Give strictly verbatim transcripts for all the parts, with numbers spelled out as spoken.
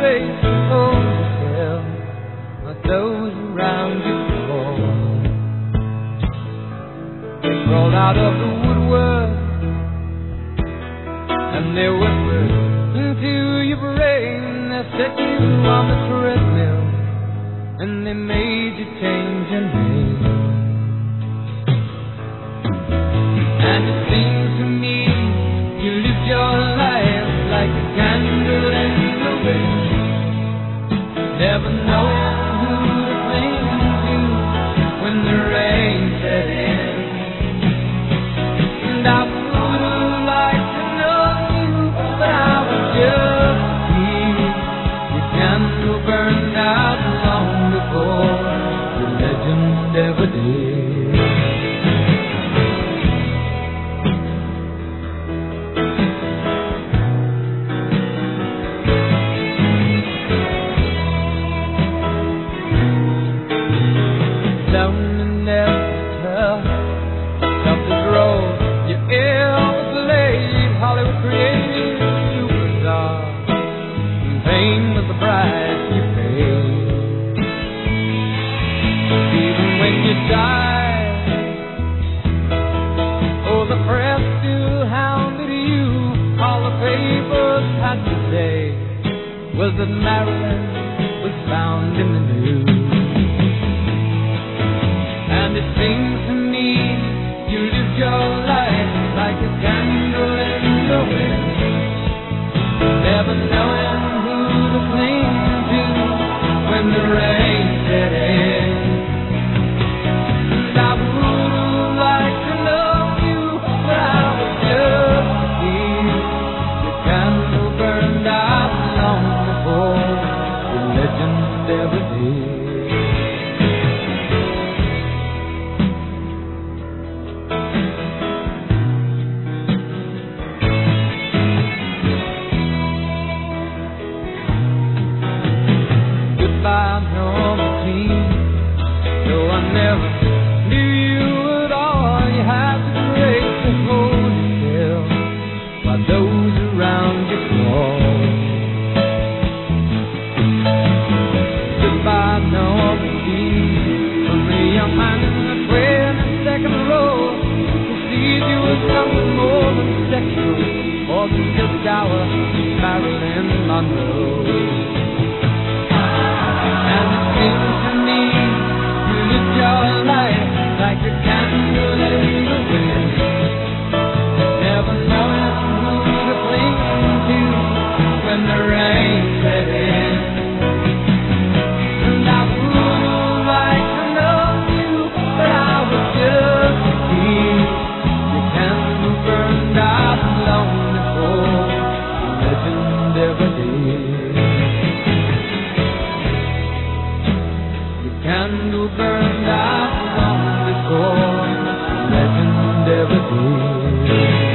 break and hold yourself, let those around you fall. They crawled out of the woodwork and they whispered into your brain. They set you on the treadmill and they made you change your name. And it seems to me you lived your life like a candle in the wind, never knowing who to cling to when the rain set in. And I would have liked to know you, but I was just a kid. Your candle burned out long before the legend ever did. Was that Marilyn was found in the news. And it seems to me you lived your life like a candle in the wind, never knowing who to cling to when the rain set in. And I would have liked to know you, but I was just a kid. The candle burned out long before the legend ever did. Goodbye, Norma Jean. Though I never knew you at all, you had the grace to hold yourself while those around you crawl. Goodbye, Norma Jean. From a young man in the twenty-second row, who sees you as something more than sexual, more than just our Marilyn Monroe. And it seems to me you lived your life like a candle in the wind, never knowing who to cling to when the rain set in. And I would have liked to know you, but I was just a kid. Your candle burned out long before the legend ever did. Candle burned out long before the legend ever did.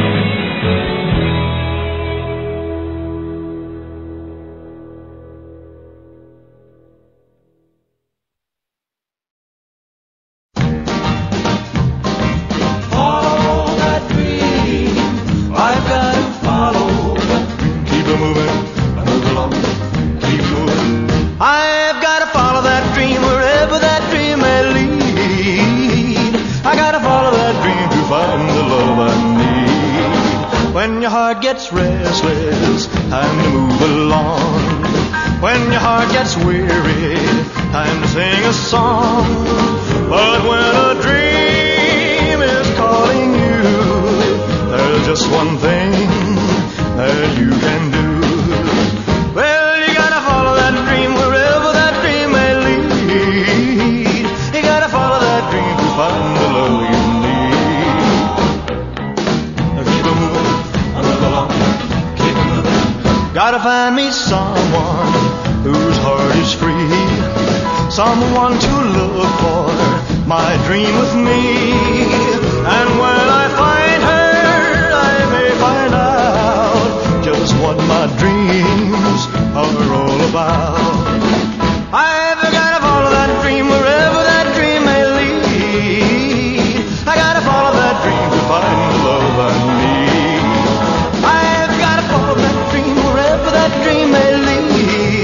Follow that dream, I've got to follow that dream. Keep it moving, move along, keep moving. I've got to follow that dream wherever that dream may lead. I gotta follow that dream to find the love I need. When your heart gets restless, time to move along. When your heart gets weary, time to sing a song. But when a dream is calling you, there's just one thing that you can do. Well, you gotta follow that dream wherever that dream may lead. You gotta follow that dream to find the love you need. Now keep it moving, move along, keep it moving. Gotta find me someone whose heart is free, someone to look for my dream with me. And when I find her, I may find out just what my dreams are all about. I've gotta follow that dream wherever that dream may lead. I gotta follow that dream to find the love I need. I've gotta follow that dream wherever that dream may lead.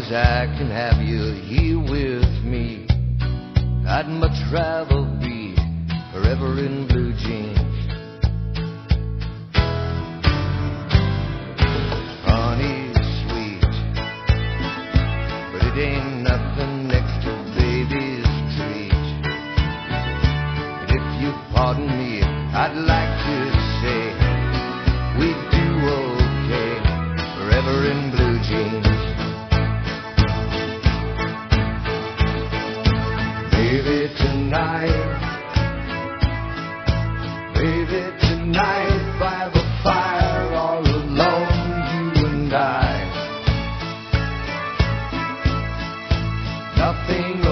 as I can have you here with me, I'd much rather be forever in blue jeans. Honey's sweet, but it ain't nothing next to baby's treat. And if you pardon me, I'd like to say we do okay forever in blue jeans. Baby, tonight, baby, tonight, by the fire, all alone, you and I. Nothing